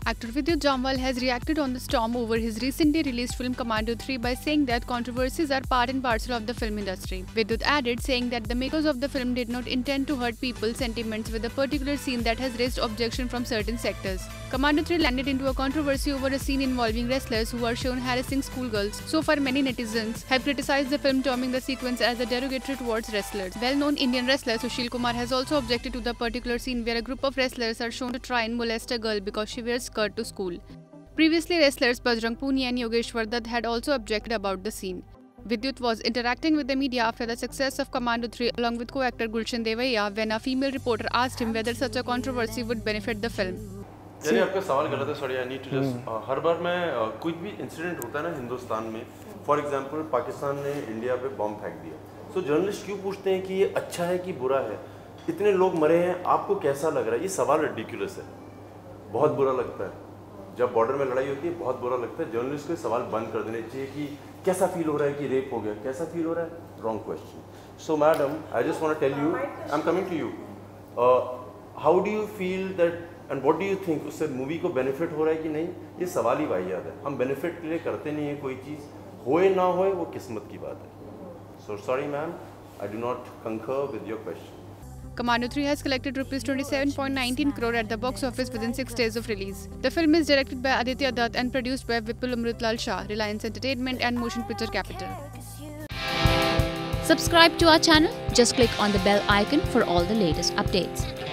Actor Vidyut Jammwal has reacted on the storm over his recently released film Commando 3 by saying that controversies are part and parcel of the film industry. Vidyut added, saying that the makers of the film did not intend to hurt people's sentiments with a particular scene that has raised objection from certain sectors. Commando 3 landed into a controversy over a scene involving wrestlers who are shown harassing schoolgirls. So far, many netizens have criticized the film, terming the sequence as a derogatory towards wrestlers. Well-known Indian wrestler Sushil Kumar has also objected to the particular scene where a group of wrestlers are shown to try and molest a girl because she wears skirt to school. Previously, wrestlers Bajrang Pooniyya and Yogeshwar Dutt had also objected about the scene. Vidyut was interacting with the media after the success of Commando 3 along with co-actor Gulshan Devaiya when a female reporter asked him whether such a controversy would benefit the film. यानी आपका सवाल गलत है, sorry, I need to just हर बार मैं कुछ भी इंसिडेंट होता है ना हिंदुस्तान में, फॉर एग्जांपल पाकिस्तान ने इंडिया पे बॉम्ब फेंक दिया, सो जर्नलिस्ट क्यों पूछते हैं कि ये अच्छा है कि बुरा है, इतने लोग मरे हैं, आपको कैसा लग रहा है? ये सवाल रिडिकुलस है, बहुत बुरा लगता है। जब बॉर्डर में लड़ाई होती है बहुत बुरा लगता है। जर्नलिस्ट को सवाल बंद कर देने चाहिए कि कैसा फील हो रहा है कि रेप हो गया, कैसा फील हो रहा है, wrong question. So madam, I just want to tell you, I am coming to you, how do you feel that and what do you think, उससे मूवी को बेनिफिट हो रहा है कि नहीं? ये सवाल ही वाहियात है। हम बेनिफिट के लिए करते नहीं है, कोई चीज़ होए ना होए वो किस्मत की बात है। So sorry ma'am, I do not concur with your question. Commando 3 has collected Rs 27.19 crore at the box office within 6 days of release. The film is directed by Aditya Dutt and produced by Vipul Amritlal Shah, Reliance Entertainment and Motion Picture Capital. Subscribe to our channel. Just click on the bell icon for all the latest updates.